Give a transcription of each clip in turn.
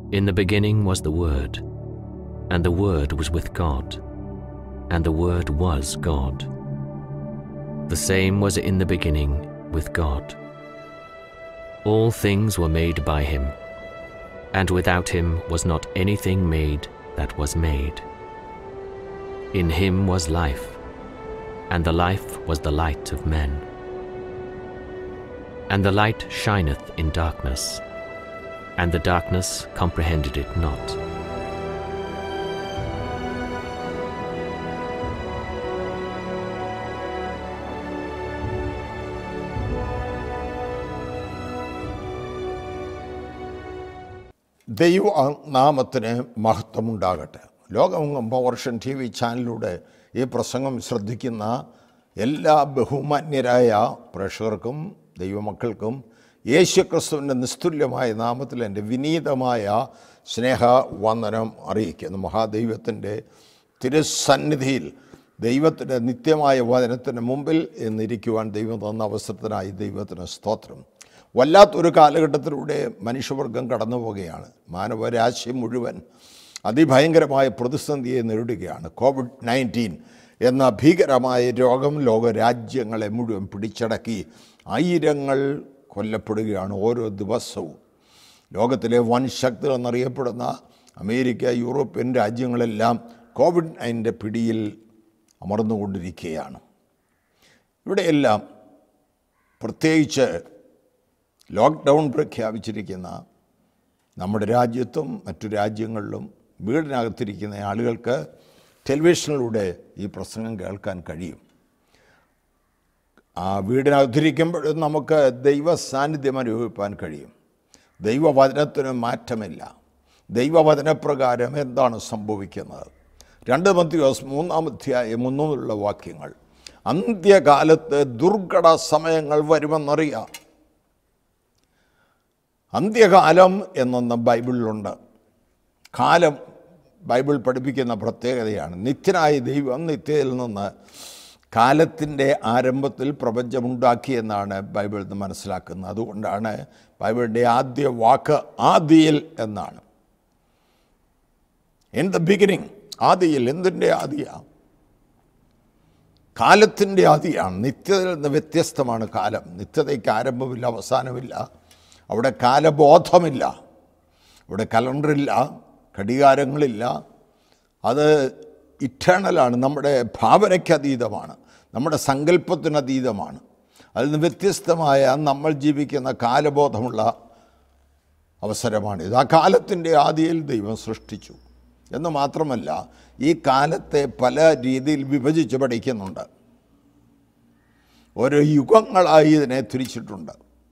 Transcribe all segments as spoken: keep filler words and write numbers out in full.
In the beginning was the Word, and the Word was with God, and the Word was God. The same was in the beginning with God. All things were made by him, and without him was not anything made that was made. In him was life, and the life was the light of men. And the light shineth in darkness, and the darkness comprehended it not. ദൈവ നാമത്തിന് മഹത്വമുണ്ടാകട്ടെ. ലോകമെങ്ങും Powervision T V ചാനലിലൂടെ ഈ പ്രസംഗം ശ്രദ്ധിക്കുന്ന എല്ലാ ബഹുമാന്യരായ പ്രേക്ഷകർക്കും ദൈവമക്കൾക്കും യേശുക്രിസ്തുവിൻ്റെ നിസ്തുല്യമായ നാമത്തിൽ എൻ്റെ വിനീതമായ സ്നേഹവന്ദനം അറിയിക്കുന്നു. മഹാദൈവത്തിൻ്റെ തിരുസന്നിധിയിൽ ദൈവത്തിൻ്റെ നിത്യമായ വചനത്തിന് മുമ്പിൽ എന്നിരിക്കുവാൻ ദൈവം തന്ന അവസരത്തിനായി ദൈവത്തിന് സ്തോത്രം. വല്ലാത്തൊരു കാലഘട്ടത്തിലൂടെ മനുഷ്യവർഗം കടന്നു പോവുകയാണ്. മാനവരാശി മുഴുവൻ അതിഭയങ്കരമായ പ്രതിസന്ധിയെ നേരിടുകയാണ്. കോവിഡ് നയൻറ്റീൻ എന്ന ഭീകരമായ രോഗം ലോകരാജ്യങ്ങളെ മുഴുവൻ പിടിച്ചടക്കി ആയിരങ്ങൾ കൊല്ലപ്പെടുകയാണ് ഓരോ ദിവസവും. ലോകത്തിലെ വൻ ശക്തികൾ എന്നറിയപ്പെടുന്ന അമേരിക്ക, യൂറോപ്യൻ രാജ്യങ്ങളെല്ലാം കോവിഡ് നയൻറ്റീൻ്റെ പിടിയിൽ അമർന്നുകൊണ്ടിരിക്കുകയാണ്. ഇവിടെയെല്ലാം പ്രത്യേകിച്ച് ലോക്ക്ഡൗൺ പ്രഖ്യാപിച്ചിരിക്കുന്ന നമ്മുടെ രാജ്യത്തും മറ്റു രാജ്യങ്ങളിലും വീടിനകത്തിരിക്കുന്ന ആളുകൾക്ക് ടെലിവിഷനിലൂടെ ഈ പ്രസംഗം കേൾക്കാൻ കഴിയും. ആ വീടിനകത്തിരിക്കുമ്പോഴും നമുക്ക് ദൈവ സാന്നിധ്യം അനുഭവിക്കാൻ കഴിയും. ദൈവവചനത്തിന് മാറ്റമില്ല. ദൈവവചനപ്രകാരം എന്താണ് സംഭവിക്കുന്നത്? രണ്ട് മത്തീയോസ് മൂന്നാം അധ്യായം മുന്നൂറുള്ള വാക്യങ്ങൾ. അന്ത്യകാലത്ത് ദുർഘട സമയങ്ങൾ വരുമെന്നറിയാം. അന്ത്യകാലം എന്നൊന്ന് ബൈബിളിലുണ്ട്. കാലം ബൈബിൾ പഠിപ്പിക്കുന്ന പ്രത്യേകതയാണ്. നിത്യനായ ദൈവം നിത്യതയിൽ നിന്ന് കാലത്തിൻ്റെ ആരംഭത്തിൽ പ്രപഞ്ചമുണ്ടാക്കിയെന്നാണ് ബൈബിളിൽ നിന്ന് മനസ്സിലാക്കുന്നത്. അതുകൊണ്ടാണ് ബൈബിളിൻ്റെ ആദ്യ വാക്ക് ആദിയിൽ എന്നാണ്. ഇൻ ദ ബിഗിനിങ്, ആദിയിൽ. എന്തിൻ്റെ ആദിയാണ്? കാലത്തിൻ്റെ ആദിയാണ്. നിത്യതയിൽ നിന്ന് വ്യത്യസ്തമാണ് കാലം. നിത്യതയ്ക്ക് ആരംഭമില്ല, അവസാനമില്ല. അവിടെ കാലബോധമില്ല. അവിടെ കലണ്ടറില്ല, ഘടികാരങ്ങളില്ല. അത് ഇറ്റേണലാണ്. നമ്മുടെ ഭാവനയ്ക്കതീതമാണ്, നമ്മുടെ സങ്കല്പത്തിനതീതമാണ്. അതിൽ നിന്ന് വ്യത്യസ്തമായ നമ്മൾ ജീവിക്കുന്ന കാലബോധമുള്ള അവസരമാണിത്. ആ കാലത്തിൻ്റെ ആദിയിൽ ദൈവം സൃഷ്ടിച്ചു എന്ന് മാത്രമല്ല, ഈ കാലത്തെ പല രീതിയിൽ വിഭജിച്ച് പഠിക്കുന്നുണ്ട്. ഓരോ യുഗങ്ങളായി ഇതിനെ തിരിച്ചിട്ടുണ്ട്.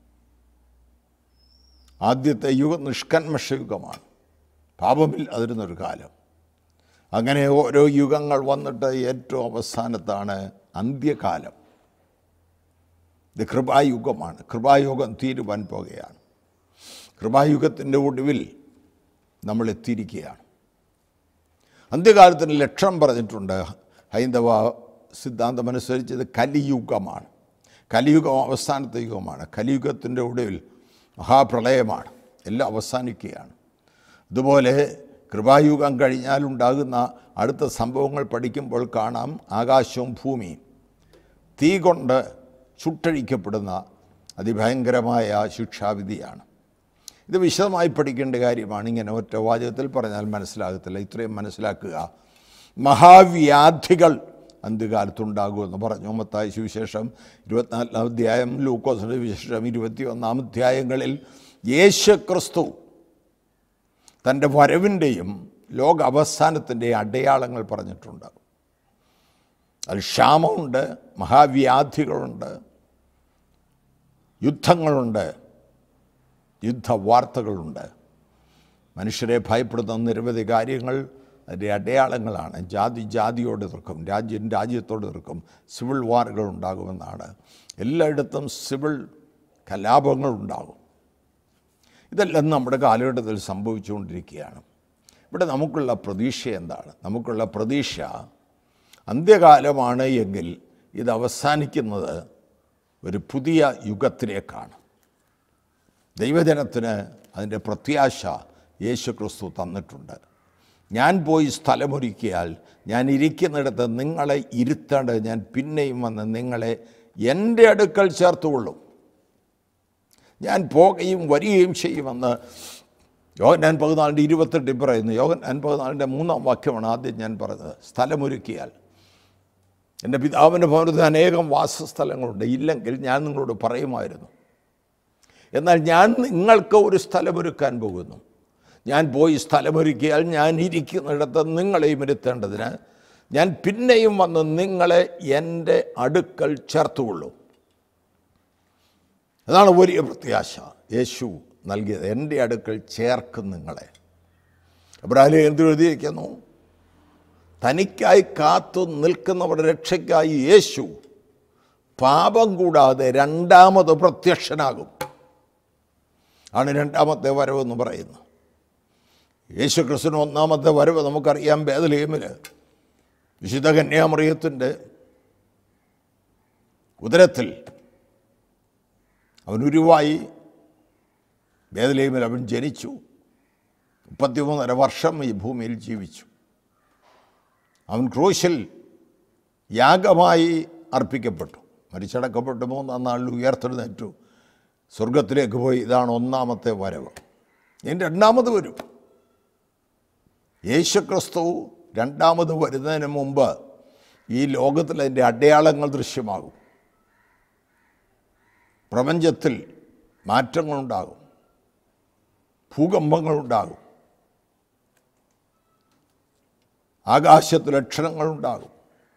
ആദ്യത്തെ യുഗം നിഷ്കന്മഷ യുഗമാണ്. പാപമില്ലാതിരുന്നൊരു കാലം. അങ്ങനെ ഓരോ യുഗങ്ങൾ വന്നിട്ട് ഏറ്റവും അവസാനത്താണ് അന്ത്യകാലം. ഇത് കൃപായുഗമാണ്. കൃപായുഗം തീരുവാൻ പോകുകയാണ്. കൃപായുഗത്തിൻ്റെ ഒടുവിൽ നമ്മൾ എത്തിയിരിക്കുകയാണ്. അന്ത്യകാലത്തിന് ലക്ഷണം പറഞ്ഞിട്ടുണ്ട്. ഹൈന്ദവ സിദ്ധാന്തമനുസരിച്ച് ഇത് കലിയുഗമാണ്. കലിയുഗം അവസാനത്തെ യുഗമാണ്. കലിയുഗത്തിൻ്റെ ഒടുവിൽ മഹാപ്രളയമാണ്. എല്ലാം അവസാനിക്കുകയാണ്. അതുപോലെ കൃപായുഗം കഴിഞ്ഞാലുണ്ടാകുന്ന അടുത്ത സംഭവങ്ങൾ പഠിക്കുമ്പോൾ കാണാം, ആകാശവും ഭൂമിയും തീ കൊണ്ട് ചുട്ടഴിക്കപ്പെടുന്ന അതിഭയങ്കരമായ ശിക്ഷാവിധിയാണ്. ഇത് വിശദമായി പഠിക്കേണ്ട കാര്യമാണ്. ഇങ്ങനെ ഒറ്റ വാചകത്തിൽ പറഞ്ഞാൽ മനസ്സിലാകത്തില്ല. ഇത്രയും മനസ്സിലാക്കുക. മഹാവ്യാധികൾ അന്ത്യകാലത്തുണ്ടാകുമെന്ന് പറഞ്ഞു. മത്തായി സുവിശേഷം ഇരുപത്തിനാലാം അധ്യായം, ലൂക്കോസിൻ്റെ വിശേഷം ഇരുപത്തിയൊന്നാം അധ്യായങ്ങളിൽ യേശുക്രിസ്തു തൻ്റെ വരവിൻ്റെയും ലോക അവസാനത്തിൻ്റെ അടയാളങ്ങൾ പറഞ്ഞിട്ടുണ്ട്. അതിൽ ക്ഷാമമുണ്ട്, മഹാവ്യാധികളുണ്ട്, യുദ്ധങ്ങളുണ്ട്, യുദ്ധവാർത്തകളുണ്ട്. മനുഷ്യരെ ഭയപ്പെടുന്ന നിരവധി കാര്യങ്ങൾ അതിൻ്റെ അടയാളങ്ങളാണ്. ജാതി ജാതിയോട് എതിർക്കും, രാജ്യം രാജ്യത്തോട് എതിർക്കും, സിവിൽ വാറുകൾ ഉണ്ടാകുമെന്നാണ്. എല്ലായിടത്തും സിവിൽ കലാപങ്ങളുണ്ടാകും. ഇതെല്ലാം നമ്മുടെ കാലഘട്ടത്തിൽ സംഭവിച്ചുകൊണ്ടിരിക്കുകയാണ്. ഇവിടെ നമുക്കുള്ള പ്രതീക്ഷ എന്താണ്? നമുക്കുള്ള പ്രതീക്ഷ അന്ത്യകാലമാണ് എങ്കിൽ ഇത് അവസാനിക്കുന്നത് ഒരു പുതിയ യുഗത്തിലേക്കാണ്. ദൈവജനത്തിന് അതിൻ്റെ പ്രത്യാശ യേശു ക്രിസ്തു തന്നിട്ടുണ്ട്. ഞാൻ പോയി സ്ഥലമൊരുക്കിയാൽ ഞാൻ ഇരിക്കുന്നിടത്ത് നിങ്ങളെ ഇരുത്തേണ്ടത് ഞാൻ പിന്നെയും വന്ന് നിങ്ങളെ എൻ്റെ അടുക്കൽ ചേർത്തുകൊള്ളും. ഞാൻ പോകുകയും വരികയും ചെയ്യുമെന്ന് യോഹന്നാൻ പതിനാലിൻ്റെ ഇരുപത്തെട്ടിൽ പറയുന്നു. യോഹന്നാൻ പതിനാലിൻ്റെ മൂന്നാം വാക്യമാണ് ആദ്യം ഞാൻ പറഞ്ഞത്. സ്ഥലമൊരുക്കിയാൽ, എൻ്റെ പിതാവിൻ്റെ ഭവനത്തിൽ അനേകം വാസസ്ഥലങ്ങളുണ്ട്, ഇല്ലെങ്കിൽ ഞാൻ നിങ്ങളോട് പറയുമായിരുന്നു. എന്നാൽ ഞാൻ നിങ്ങൾക്ക് ഒരു സ്ഥലമൊരുക്കാൻ പോകുന്നു. ഞാൻ പോയി സ്ഥലമൊരുക്കിയാൽ ഞാൻ ഇരിക്കുന്നിടത്ത് നിങ്ങളെയും ഇരുത്തേണ്ടതിന് ഞാൻ പിന്നെയും വന്ന് നിങ്ങളെ എൻ്റെ അടുക്കൽ ചേർത്തുകൊള്ളും. അതാണ് വലിയ പ്രത്യാശ യേശു നൽകിയത്. എൻ്റെ അടുക്കൽ ചേർക്കും നിങ്ങളെ. അബ്രാഹിം എന്ത് എഴുതിയിരിക്കുന്നു? തനിക്കായി കാത്തു നിൽക്കുന്നവരുടെ രക്ഷയ്ക്കായി യേശു പാപം കൂടാതെ രണ്ടാമത് പ്രത്യക്ഷനാകും. ആണ് രണ്ടാമത്തെ വരവെന്ന് പറയുന്നു. യേശു ക്രിസ്തുവിന് ഒന്നാമത്തെ വരവ് നമുക്കറിയാം. ബേത്ലഹേമിൽ വിശുദ്ധ കന്യാമറിയത്തിൻ്റെ ഉദരത്തിൽ അവൻ ഉരുവായി ബേത്ലഹേമിൽ അവൻ ജനിച്ചു. മുപ്പത്തിമൂന്നര വർഷം ഈ ഭൂമിയിൽ ജീവിച്ചു. അവൻ ക്രൂശിൽ യാഗമായി അർപ്പിക്കപ്പെട്ടു, മരിച്ചടക്കപ്പെട്ടു, മൂന്നാം നാളിൽ ഉയർത്തെഴുന്നേറ്റു, സ്വർഗത്തിലേക്ക് പോയി. ഇതാണ് ഒന്നാമത്തെ വരവ്. ഇനി രണ്ടാമത് വരും. യേശുക്രിസ്തു രണ്ടാമത് വരുന്നതിന് മുമ്പ് ഈ ലോകത്തിൽ അതിൻ്റെ അടയാളങ്ങൾ ദൃശ്യമാകും. പ്രപഞ്ചത്തിൽ മാറ്റങ്ങളുണ്ടാകും, ഭൂകമ്പങ്ങളുണ്ടാകും, ആകാശത്തിൽ ലക്ഷണങ്ങളുണ്ടാകും.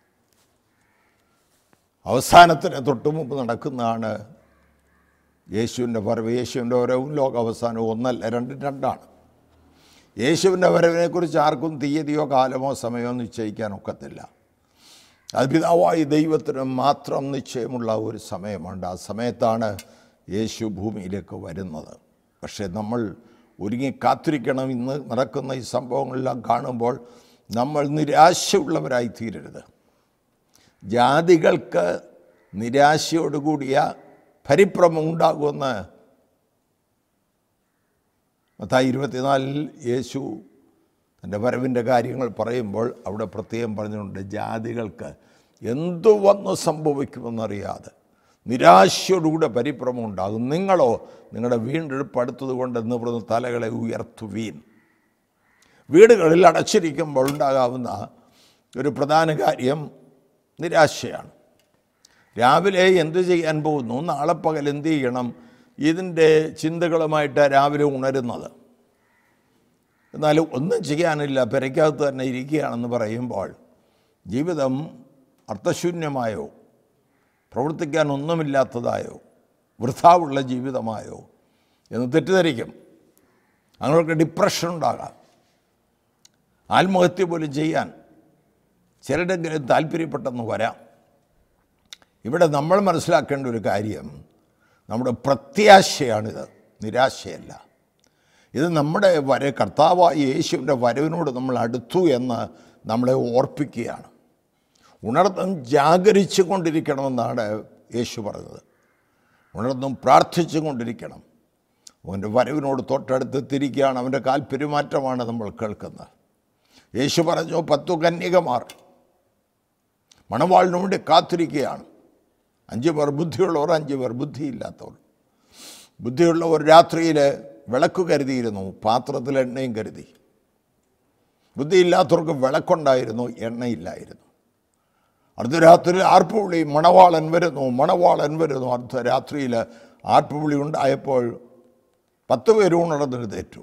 അവസാനത്തിന് തൊട്ടു മുമ്പ് നടക്കുന്നതാണ് യേശുവിൻ്റെ വരവ്. യേശുവിൻ്റെ വരവും ലോക അവസാനവും ഒന്നല്ല, രണ്ടും രണ്ടാണ്. യേശുവിൻ്റെ വരവിനെക്കുറിച്ച് ആർക്കും തീയതിയോ കാലമോ സമയമോ നിശ്ചയിക്കാൻ ഒക്കത്തില്ല. അത് പിതാവായി ദൈവത്തിന് മാത്രം നിശ്ചയമുള്ള ഒരു സമയമുണ്ട്. ആ സമയത്താണ് യേശു ഭൂമിയിലേക്ക് വരുന്നത്. പക്ഷേ നമ്മൾ ഒരുങ്ങി കാത്തിരിക്കണം. ഇന്ന് നടക്കുന്ന ഈ സംഭവങ്ങളെല്ലാം കാണുമ്പോൾ നമ്മൾ നിരാശയുള്ളവരായി തീരരുത്. ജാതികൾക്ക് നിരാശയോടുകൂടിയ പരിഭ്രമം ഉണ്ടാകുമെന്ന് മത്തായി ഇരുപത്തിനാലിൽ യേശു തൻ്റെ വരവിൻ്റെ കാര്യങ്ങൾ പറയുമ്പോൾ അവിടെ പ്രത്യേകം പറഞ്ഞിട്ടുണ്ട്, ജാതികൾക്ക് എന്തു വന്നു സംഭവിക്കുമെന്നറിയാതെ നിരാശയോടുകൂടെ പരിഭ്രമം ഉണ്ടാകും. നിങ്ങളോ നിങ്ങളുടെ വീണ്ടെടുപ്പ് അടുത്തത് കൊണ്ട് നിവർന്ന് തലകളെ ഉയർത്തുവീൻ. വീടുകളിൽ അടച്ചിരിക്കുമ്പോൾ ഉണ്ടാകാവുന്ന ഒരു പ്രധാന കാര്യം നിരാശയാണ്. രാവിലെ എന്ത് ചെയ്യാൻ പോകുന്നു, നാളെ പകൽ എന്ത് ചെയ്യണം, ഇതിൻ്റെ ചിന്തകളുമായിട്ട് രാവിലെ ഉണരുന്നത്. എന്നാൽ ഒന്നും ചെയ്യാനില്ല, പെരയ്ക്കകത്ത് തന്നെ ഇരിക്കുകയാണെന്ന് പറയുമ്പോൾ ജീവിതം അർത്ഥശൂന്യമായോ പ്രവർത്തിക്കാൻ ഒന്നുമില്ലാത്തതായോ വൃഥാവുള്ള ജീവിതമായോ എന്ന് തെറ്റിദ്ധരിക്കും. അങ്ങനെയൊക്കെ ഡിപ്രഷൻ ഉണ്ടാകാം. ആത്മഹത്യ പോലും ചെയ്യാൻ ചിലരെങ്കിലും താല്പര്യപ്പെട്ടെന്ന് വരാം. ഇവിടെ നമ്മൾ മനസ്സിലാക്കേണ്ട ഒരു കാര്യം, നമ്മുടെ പ്രത്യാശയാണിത്, നിരാശയല്ല. ഇത് നമ്മുടെ വര കർത്താവായ യേശുവിൻ്റെ വരവിനോട് നമ്മൾ അടുത്തു എന്ന് നമ്മളെ ഓർപ്പിക്കുകയാണ്. ഉണർന്നും ജാഗരിച്ചു കൊണ്ടിരിക്കണമെന്നാണ് യേശു പറഞ്ഞത്. ഉണർന്നും പ്രാർത്ഥിച്ചു കൊണ്ടിരിക്കണം. അവൻ്റെ വരവിനോട് തൊട്ടടുത്തെത്തിരിക്കുകയാണ്. അവൻ്റെ കാൽ പെരുമാറ്റമാണ് നമ്മൾ കേൾക്കുന്നത്. യേശു പറഞ്ഞു, പത്തു കന്യകമാർ മണവാളിനു വേണ്ടി കാത്തിരിക്കുകയാണ്. അഞ്ച് പേർ ബുദ്ധിയുള്ളവർ, അഞ്ച് പേർ ബുദ്ധിയില്ലാത്തവർ. ബുദ്ധിയുള്ളവർ രാത്രിയിൽ വിളക്ക് കരുതിയിരുന്നു, പാത്രത്തിൽ എണ്ണയും കരുതി. ബുദ്ധിയില്ലാത്തവർക്ക് വിളക്കുണ്ടായിരുന്നു, എണ്ണയില്ലായിരുന്നു. അർദ്ധരാത്രിയിൽ ആർപ്പുവിളി, മണവാളൻ വരുന്നു, മണവാളൻ വരുന്നു. അർദ്ധരാത്രിയിൽ ആർപ്പുവിളി ഉണ്ടായപ്പോൾ പത്ത് പേരും ഉണർന്നെഴുന്നേറ്റു.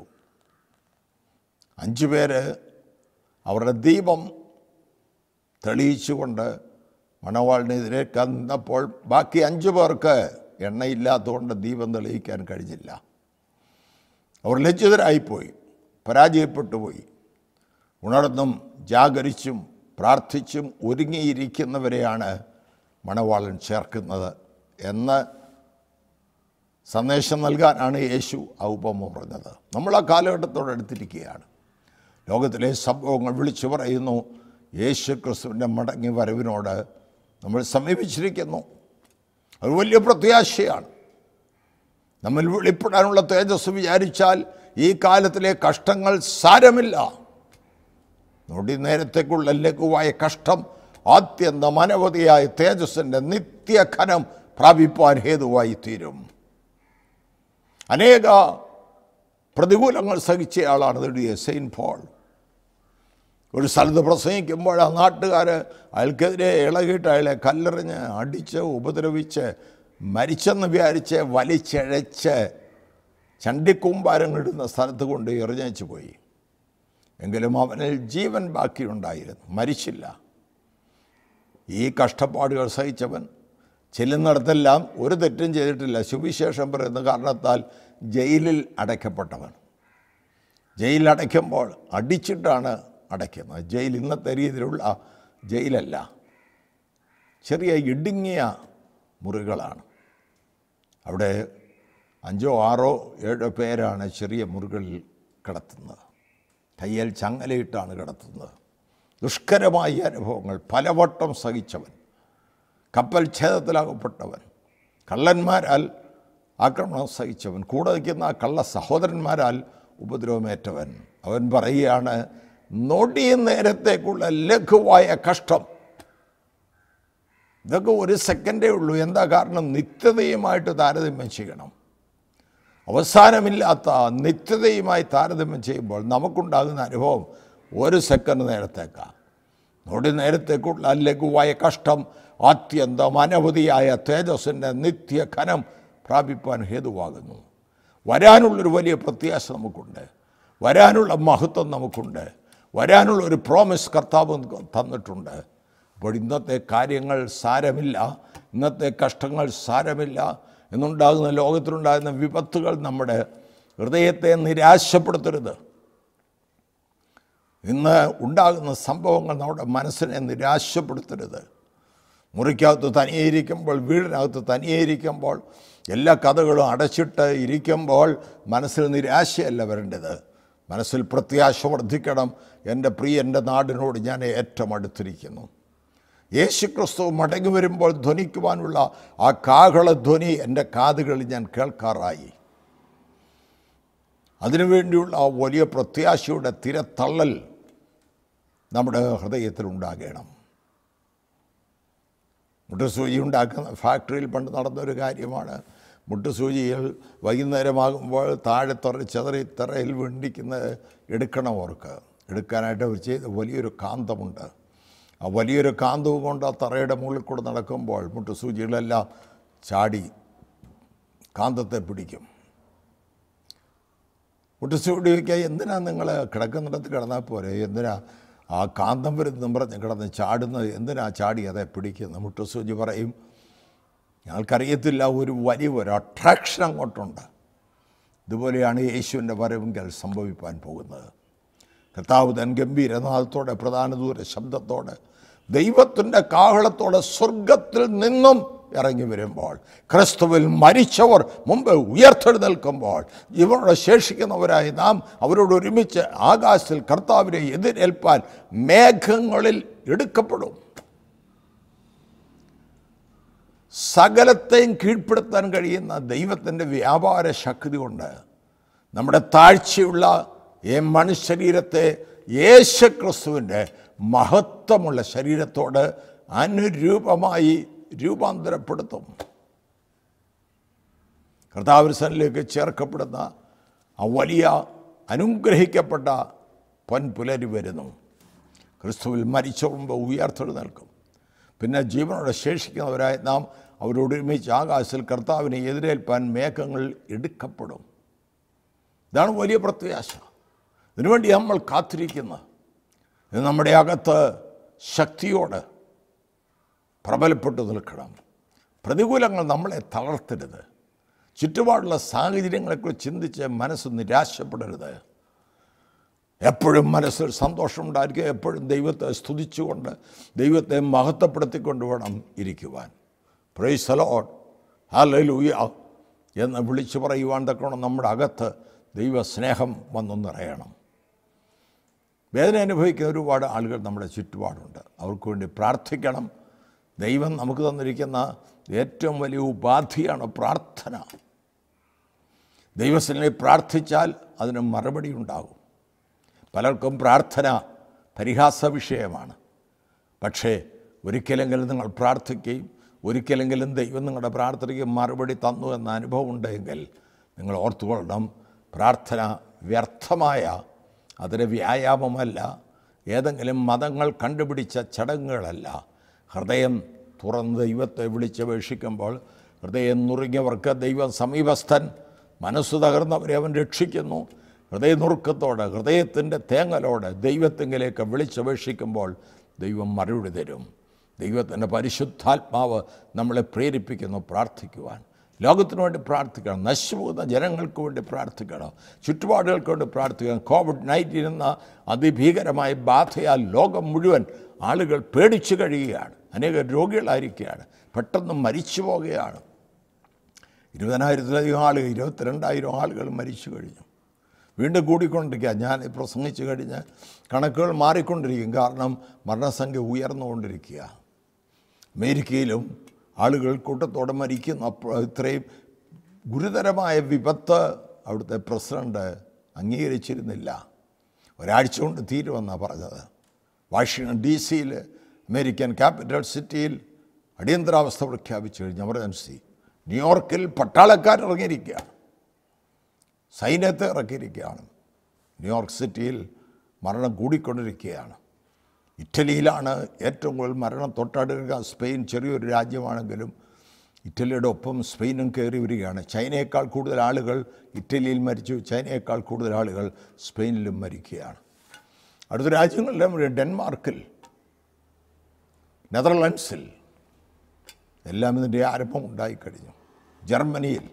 അഞ്ച് പേര് അവരുടെ ദീപം തെളിയിച്ചുകൊണ്ട് മണവാളിനെതിരേക്കാൻ നിന്നപ്പോൾ ബാക്കി അഞ്ചു പേർക്ക് എണ്ണയില്ലാത്തതുകൊണ്ട് ദീപം തെളിയിക്കാൻ കഴിഞ്ഞില്ല. അവർ ലജ്ജിതരായിപ്പോയി, പരാജയപ്പെട്ടു പോയി. ഉണർന്നും ജാഗരിച്ചും പ്രാർത്ഥിച്ചും ഒരുങ്ങിയിരിക്കുന്നവരെയാണ് മണവാളൻ ചേർക്കുന്നത് എന്ന് സന്ദേശം നൽകാനാണ് യേശു ആ ഉപമ പറഞ്ഞത്. നമ്മൾ ആ കാലഘട്ടത്തോടടുത്തിരിക്കുകയാണ്. ലോകത്തിലെ സംഭവങ്ങൾ വിളിച്ചു പറയുന്നു. യേശു ക്രിസ്തുവിൻ്റെ മടങ്ങി വരവിനോട് നമ്മൾ സമീപിച്ചിരിക്കുന്നു. അത് വലിയ പ്രത്യാശയാണ്. നമ്മൾ വെളിപ്പെടാനുള്ള തേജസ് വിചാരിച്ചാൽ ഈ കാലത്തിലെ കഷ്ടങ്ങൾ സാരമില്ല. നൊടി നേരത്തേക്കുള്ള ലഘുവായ കഷ്ടം ആത്യന്തം അനവധിയായ തേജസ്സിൻ്റെ നിത്യഘനം പ്രാപിപ്പാൻ ഹേതുവായി തീരും. അനേക പ്രതികൂലങ്ങൾ സഹിച്ചയാളാണ് എഴുതിയ സെയിൻറ്റ് പോൾ. ഒരു സ്ഥലത്ത് പ്രസംഗിക്കുമ്പോൾ ആ നാട്ടുകാർ അയാൾക്കെതിരെ ഇളകിയിട്ട് അയാളെ കല്ലെറിഞ്ഞ് അടിച്ച് ഉപദ്രവിച്ച് മരിച്ചെന്ന് വിചാരിച്ച് വലിച്ചഴച്ച് ചണ്ടിക്കൂമ്പാരങ്ങളിടുന്ന സ്ഥലത്ത് കൊണ്ട് എറിഞ്ഞേച്ചു പോയി. എങ്കിലും അവനിൽ ജീവൻ ബാക്കിയുണ്ടായിരുന്നു, മരിച്ചില്ല. ഈ കഷ്ടപ്പാടുകൾ സഹിച്ചവൻ ചെല്ലുന്നിടത്തെല്ലാം ഒരു തെറ്റും ചെയ്തിട്ടില്ല. സുവിശേഷം പറയുന്ന കാരണത്താൽ ജയിലിൽ അടയ്ക്കപ്പെട്ടവൻ. ജയിലിൽ അടയ്ക്കുമ്പോൾ അടിച്ചിട്ടാണ് അടയ്ക്കുന്നത്. ജയിൽ ഇന്നത്തെ രീതിയിലുള്ള ജയിലല്ല, ചെറിയ ഇടുങ്ങിയ മുറികളാണ്. അവിടെ അഞ്ചോ ആറോ ഏഴോ പേരാണ് ചെറിയ മുറികളിൽ കിടത്തുന്നത്. കയ്യിൽ ചങ്ങലയിട്ടാണ് കിടത്തുന്നത്. ദുഷ്കരമായ അനുഭവങ്ങൾ പലവട്ടം സഹിച്ചവൻ, കപ്പൽ ഛേദത്തിലാകപ്പെട്ടവൻ, കള്ളന്മാരാൽ ആക്രമണം സഹിച്ചവൻ, കൂടെ നിൽക്കുന്ന കള്ള സഹോദരന്മാരാൽ ഉപദ്രവമേറ്റവൻ. അവൻ പറയുകയാണ്, നൊടി നേരത്തേക്കുള്ള ലഘുവായ കഷ്ടം. ഇതൊക്കെ ഒരു സെക്കൻഡേ ഉള്ളൂ. എന്താ കാരണം? നിത്യതയുമായിട്ട് താരതമ്യം ചെയ്യണം. അവസാനമില്ലാത്ത നിത്യതയുമായി താരതമ്യം ചെയ്യുമ്പോൾ നമുക്കുണ്ടാകുന്ന അനുഭവം ഒരു സെക്കൻഡ് നേരത്തേക്കാണ്. നൊടി നേരത്തേക്കുള്ള ലഘുവായ കഷ്ടം ആത്യന്തം അനവധിയായ തേജസ്സിൻ്റെ നിത്യഘനം പ്രാപിപ്പാൻ ഹേതുവാകുന്നു. വരാനുള്ളൊരു വലിയ പ്രത്യാശ നമുക്കുണ്ട്, വരാനുള്ള മഹത്വം നമുക്കുണ്ട്, വരാനുള്ള ഒരു പ്രോമിസ് കർത്താവ് തന്നിട്ടുണ്ട്. അപ്പോൾ ഇന്നത്തെ കാര്യങ്ങൾ സാരമില്ല, ഇന്നത്തെ കഷ്ടങ്ങൾ സാരമില്ല. ഇന്നുണ്ടാകുന്ന ലോകത്തിലുണ്ടാകുന്ന വിപത്തുകൾ നമ്മുടെ ഹൃദയത്തെ നിരാശപ്പെടുത്തരുത്. ഇന്ന് ഉണ്ടാകുന്ന സംഭവങ്ങൾ നമ്മുടെ മനസ്സിനെ നിരാശപ്പെടുത്തരുത്. മുറിക്കകത്ത് തനിയേയിരിക്കുമ്പോൾ, വീടിനകത്ത് തനിയേയിരിക്കുമ്പോൾ, എല്ലാ കഥകളും അടച്ചിട്ട് ഇരിക്കുമ്പോൾ മനസ്സിൽ നിരാശയല്ല വരേണ്ടത്. മനസ്സിൽ പ്രത്യാശ വർദ്ധിക്കണം. എൻ്റെ പ്രിയൻ്റെ നാടിനോട് ഞാൻ ഏറ്റവും അടുത്തിരിക്കുന്നു. യേശു ക്രിസ്തു മടങ്ങി വരുമ്പോൾ ധ്വനിക്കുവാനുള്ള ആ കാഹളധ്വനി എൻ്റെ കാതുകളിൽ ഞാൻ കേൾക്കാറായി. അതിനുവേണ്ടിയുള്ള ആ വലിയ പ്രത്യാശയുടെ തിരത്തള്ളൽ നമ്മുടെ ഹൃദയത്തിലുണ്ടാകണം. മുട്ടുസൂചി ഉണ്ടാക്കുന്ന ഫാക്ടറിയിൽ പണ്ട് നടന്നൊരു കാര്യമാണ്. മുട്ടുസൂചിയിൽ വൈകുന്നേരമാകുമ്പോൾ താഴെ തറ ചെതറി തറയിൽ വീണ്ടിക്കുന്നത് എടുക്കണം. അവർക്ക് എടുക്കാനായിട്ട് അവർ ചെയ്ത വലിയൊരു കാന്തമുണ്ട്. ആ വലിയൊരു കാന്തവും കൊണ്ട് ആ തറയുടെ മുകളിൽ കൂടെ നടക്കുമ്പോൾ മുട്ടുസൂചികളെല്ലാം ചാടി കാന്തത്തെ പിടിക്കും. മുട്ടുസൂചി വയ്ക്കുക, എന്തിനാ നിങ്ങൾ കിടക്കുന്നിടത്ത് കിടന്നാൽ പോരെ, എന്തിനാ ആ കാന്തം വരുന്നെന്നും പറഞ്ഞ് കിടന്ന് ചാടുന്നത്, എന്തിനാ ചാടി അതെ പിടിക്കുന്നത്? മുട്ടുസൂചി പറയും, ഞങ്ങൾക്കറിയത്തില്ല, ഒരു വലിയ ഒരു അട്രാക്ഷൻ അങ്ങോട്ടുണ്ട്. ഇതുപോലെയാണ് യേശുവിൻ്റെ വരവെങ്കിൽ സംഭവിപ്പാൻ പോകുന്നത്. കർത്താവ് തൻ ഗംഭീരനാഥത്തോടെ, പ്രധാന ദൂര ശബ്ദത്തോടെ, ദൈവത്തിൻ്റെ കാഹളത്തോടെ സ്വർഗത്തിൽ നിന്നും ഇറങ്ങി വരുമ്പോൾ, ക്രിസ്തുവിൽ മരിച്ചവർ മുമ്പ് ഉയർത്തെഴുന്നേൽക്കുമ്പോൾ, ഇവരുടെ ശേഷിക്കുന്നവരായി നാം അവരോട് ഒരുമിച്ച് ആകാശത്തിൽ കർത്താവിനെ എതിരേൽപ്പാൻ മേഘങ്ങളിൽ എടുക്കപ്പെടും. സകലത്തെയും കീഴ്പ്പെടുത്താൻ കഴിയുന്ന ദൈവത്തിൻ്റെ വ്യാപാര ശക്തി കൊണ്ട് നമ്മുടെ താഴ്ചയുള്ള ഈ മനുഷ്യരീരത്തെ യേശുക്രിസ്തുവിൻ്റെ മഹത്വമുള്ള ശരീരത്തോട് അനുരൂപമായി രൂപാന്തരപ്പെടുത്തും. കർത്താവിലേക്ക് ചേർക്കപ്പെടുന്ന ആ വലിയ അനുഗ്രഹിക്കപ്പെട്ട പൊൻപുലരി വരുന്നു. ക്രിസ്തുവിൽ മരിച്ച മുമ്പ് ഉയർത്തെഴുന്നേൽക്കും. പിന്നെ ജീവനോടെ ശേഷിക്കുന്നവരായി നാം അവരോട് ഒരുമിച്ച് ആകാശത്തിൽ കർത്താവിനെ എതിരേൽപ്പാൻ മേഘങ്ങൾ എടുക്കപ്പെടും. ഇതാണ് വലിയ പ്രത്യാശ. ഇതിനുവേണ്ടി നമ്മൾ കാത്തിരിക്കുന്നു. ഇത് നമ്മുടെ അകത്ത് ശക്തിയോട് പ്രബലപ്പെട്ടു നിൽക്കണം. പ്രതികൂലങ്ങൾ നമ്മളെ തളർത്തരുത്. ചുറ്റുപാടുള്ള സാഹചര്യങ്ങളെക്കുറിച്ച് ചിന്തിച്ച് മനസ്സ് നിരാശപ്പെടരുത്. എപ്പോഴും മനസ്സിൽ സന്തോഷമുണ്ടായിരിക്കുക, എപ്പോഴും ദൈവത്തെ സ്തുതിച്ചുകൊണ്ട് ദൈവത്തെ മഹത്വപ്പെടുത്തിക്കൊണ്ട് വേണം ഇരിക്കുവാൻ. പ്രൈസ് ദി ലോർഡ്, ഹല്ലേലൂയ എന്ന് വിളിച്ചു പറയുവാൻ തക്കവണ്ണം നമ്മുടെ അകത്ത് ദൈവസ്നേഹം വന്നു നിറയണം. വേദന അനുഭവിക്കുന്ന ഒരുപാട് ആളുകൾ നമ്മുടെ ചുറ്റുപാടുണ്ട്. അവർക്ക് വേണ്ടി പ്രാർത്ഥിക്കണം. ദൈവം നമുക്ക് തന്നിരിക്കുന്ന ഏറ്റവും വലിയ ഉപാധിയാണ് പ്രാർത്ഥന. ദൈവസന്നിധിയിൽ പ്രാർത്ഥിച്ചാൽ അതിന് മറുപടി ഉണ്ടാകും. പലർക്കും പ്രാർത്ഥന പരിഹാസ വിഷയമാണ്. പക്ഷേ ഒരിക്കലെങ്കിലും നിങ്ങൾ പ്രാർത്ഥിക്കുകയും ഒരിക്കലെങ്കിലും ദൈവം നിങ്ങളുടെ പ്രാർത്ഥനയ്ക്ക് മറുപടി തന്നു എന്ന അനുഭവം ഉണ്ടെങ്കിൽ നിങ്ങൾ ഓർത്തുകൊള്ളണം, പ്രാർത്ഥന വ്യർത്ഥമായ അതൊരു വ്യായാമമല്ല, ഏതെങ്കിലും മതങ്ങൾ കണ്ടുപിടിച്ച ചടങ്ങുകളല്ല. ഹൃദയം തുറന്ന് ദൈവത്തെ വിളിച്ചപേക്ഷിക്കുമ്പോൾ ഹൃദയം നുറുങ്ങിയവർക്ക് ദൈവം സമീപസ്ഥൻ, മനസ്സ് തകർന്നവരെ അവൻ രക്ഷിക്കുന്നു. ഹൃദയനുറുക്കത്തോടെ ഹൃദയത്തിൻ്റെ തേങ്ങലോടെ ദൈവത്തിങ്കിലേക്ക് വിളിച്ചപേക്ഷിക്കുമ്പോൾ ദൈവം മറുപടി തരും. ദൈവത്തിൻ്റെ പരിശുദ്ധാത്മാവ് നമ്മളെ പ്രേരിപ്പിക്കുന്നു പ്രാർത്ഥിക്കുവാൻ. ലോകത്തിനു വേണ്ടി പ്രാർത്ഥിക്കണം, നശിച്ചുപോകുന്ന ജനങ്ങൾക്ക് വേണ്ടി പ്രാർത്ഥിക്കണം, ചുറ്റുപാടുകൾക്ക് വേണ്ടി പ്രാർത്ഥിക്കണം. കോവിഡ് നയൻറ്റീൻ എന്ന അതിഭീകരമായ ബാധയാൽ ലോകം മുഴുവൻ ആളുകൾ പേടിച്ചു കഴിയുകയാണ്. അനേക രോഗികളായിരിക്കുകയാണ്, പെട്ടെന്ന് മരിച്ചു പോകുകയാണ്. ഇരുപതിനായിരത്തിലധികം ആളുകൾ, ഇരുപത്തിരണ്ടായിരം ആളുകൾ മരിച്ചു കഴിഞ്ഞു. വീണ്ടും കൂടിക്കൊണ്ടിരിക്കുക. ഞാൻ പ്രസംഗിച്ചു കഴിഞ്ഞ് കണക്കുകൾ മാറിക്കൊണ്ടിരിക്കും, കാരണം മരണസംഖ്യ ഉയർന്നുകൊണ്ടിരിക്കുക. അമേരിക്കയിലും ആളുകൾ കൂട്ടത്തോടെ മരിക്കുന്നു. അപ്പോൾ ഇത്രയും ഗുരുതരമായ വിപത്ത് അവിടുത്തെ പ്രസിഡന്റ് അംഗീകരിച്ചിരുന്നില്ല. ഒരാഴ്ച കൊണ്ട് തീരുമെന്നാണ് പറഞ്ഞത്. വാഷിങ്ടൺ ഡി സിയിൽ, അമേരിക്കൻ ക്യാപിറ്റൽ സിറ്റിയിൽ അടിയന്തരാവസ്ഥ പ്രഖ്യാപിച്ചു കഴിഞ്ഞു, എമർജൻസി. ന്യൂയോർക്കിൽ പട്ടാളക്കാരിറങ്ങിയിരിക്കുക, സൈന്യത്തെ ഇറക്കിയിരിക്കുകയാണ്. ന്യൂയോർക്ക് സിറ്റിയിൽ മരണം കൂടിക്കൊണ്ടിരിക്കുകയാണ്. ഇറ്റലിയിലാണ് ഏറ്റവും കൂടുതൽ മരണം തൊട്ടടുക്കുക. സ്പെയിൻ ചെറിയൊരു രാജ്യമാണെങ്കിലും ഇറ്റലിയുടെ ഒപ്പം സ്പെയിനും കയറി വരികയാണ്. ചൈനയേക്കാൾ കൂടുതൽ ആളുകൾ ഇറ്റലിയിൽ മരിച്ചു, ചൈനയേക്കാൾ കൂടുതൽ ആളുകൾ സ്പെയിനിലും മരിക്കുകയാണ്. അടുത്ത രാജ്യങ്ങളിലും ഡെൻമാർക്കിൽ, നെതർലൻഡ്സിൽ എല്ലാം ഇതിൻ്റെ ആരംഭം ഉണ്ടായിക്കഴിഞ്ഞു. ജർമ്മനിയിൽ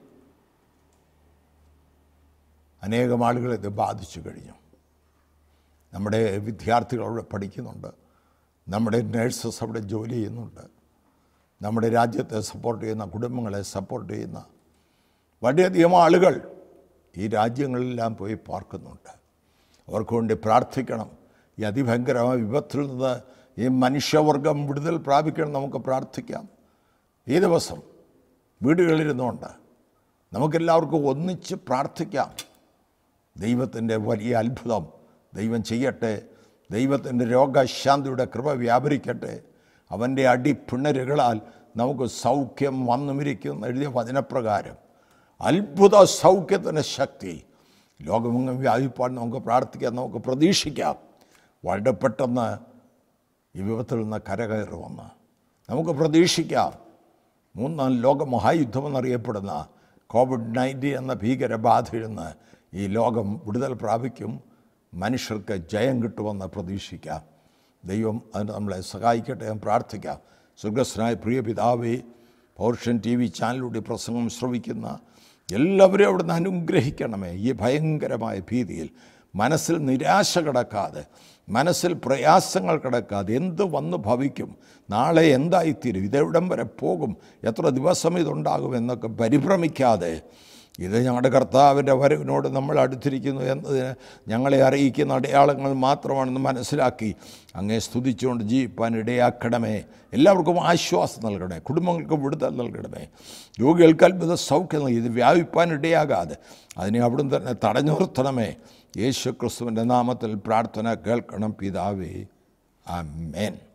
അനേകം ആളുകളെ ഇത് ബാധിച്ചു കഴിഞ്ഞു. നമ്മുടെ വിദ്യാർത്ഥികൾ അവിടെ പഠിക്കുന്നുണ്ട്, നമ്മുടെ നേഴ്സസ് അവിടെ ജോലി ചെയ്യുന്നുണ്ട്, നമ്മുടെ രാജ്യത്തെ സപ്പോർട്ട് ചെയ്യുന്ന, കുടുംബങ്ങളെ സപ്പോർട്ട് ചെയ്യുന്ന വളരെയധികം ആളുകൾ ഈ രാജ്യങ്ങളിലെല്ലാം പോയി പാർക്കുന്നുണ്ട്. അവർക്ക് വേണ്ടി പ്രാർത്ഥിക്കണം. ഈ അതിഭയങ്കരമായ വിപത്തിൽ നിന്ന് ഈ മനുഷ്യവർഗം വിടുതൽ പ്രാപിക്കണം. നമുക്ക് പ്രാർത്ഥിക്കാം. ഈ ദിവസം വീടുകളിലിരുന്നുകൊണ്ട് നമുക്കെല്ലാവർക്കും ഒന്നിച്ച് പ്രാർത്ഥിക്കാം. ദൈവത്തിൻ്റെ വലിയ അത്ഭുതം ദൈവം ചെയ്യട്ടെ. ദൈവത്തിൻ്റെ രോഗശാന്തിയുടെ കൃപ വ്യാപരിക്കട്ടെ. അവൻ്റെ അടിപ്പിണരുകളാൽ നമുക്ക് സൗഖ്യം വന്നുമിരിക്കുന്ന എഴുതിയ വചനപ്രകാരം അത്ഭുത സൗഖ്യത്തിൻ്റെ ശക്തി ലോകമെങ്ങും വ്യാപിപ്പാൻ നമുക്ക് പ്രാർത്ഥിക്കാം, നമുക്ക് പ്രതീക്ഷിക്കാം. വളരെ പെട്ടെന്ന് ഈ വിപത്തിൽ നിന്ന് കരകയറുമെന്ന് നമുക്ക് പ്രതീക്ഷിക്കാം. മൂന്നാം ലോക മഹായുദ്ധമെന്നറിയപ്പെടുന്ന കോവിഡ് നയൻറ്റീൻ എന്ന ഭീകരബാധയിൽ നിന്ന് ഈ ലോകം വിടുതൽ പ്രാപിക്കും. മനുഷ്യർക്ക് ജയം കിട്ടുമെന്ന് പ്രതീക്ഷിക്കാം. ദൈവം അതിന് നമ്മളെ സഹായിക്കട്ടെ. ഞാൻ പ്രാർത്ഥിക്കാം. സ്വർഗസ്ഥനായ പ്രിയ പിതാവേ, പവർവിഷൻ ടി വി ചാനലിലൂടെ പ്രസംഗം ശ്രവിക്കുന്ന എല്ലാവരെയും അവിടുന്ന് അനുഗ്രഹിക്കണമേ. ഈ ഭയങ്കരമായ ഭീതിയിൽ മനസ്സിൽ നിരാശ കിടക്കാതെ, മനസ്സിൽ പ്രയാസങ്ങൾ കിടക്കാതെ, എന്ത് വന്നു ഭവിക്കും, നാളെ എന്തായിത്തീരും, ഇതെവിടം വരെ പോകും, എത്ര ദിവസം ഇതുണ്ടാകും എന്നൊക്കെ പരിഭ്രമിക്കാതെ, ഇത് ഞങ്ങളുടെ കർത്താവിൻ്റെ വരവിനോട് നമ്മൾ അടുത്തിരിക്കുന്നു എന്നതിന് ഞങ്ങളെ അറിയിക്കുന്ന അടയാളങ്ങൾ മാത്രമാണെന്ന് മനസ്സിലാക്കി അങ്ങേ സ്തുതിച്ചുകൊണ്ട് ജീവിപ്പാൻ ഇടയാക്കണമേ. എല്ലാവർക്കും ആശ്വാസം നൽകണമേ, കുടുംബങ്ങൾക്ക് വിടുതൽ നൽകണമേ, രോഗികൾക്ക് അത്ഭുത സൗഖ്യം നൽകി ഇത് വ്യാപിപ്പാൻ ഇടയാകാതെ അതിനെ അവിടുന്ന് തന്നെ തടഞ്ഞു നിർത്തണമേ. യേശു ക്രിസ്തുവിൻ്റെ നാമത്തിൽ പ്രാർത്ഥന കേൾക്കണം പിതാവേ. ആമേൻ.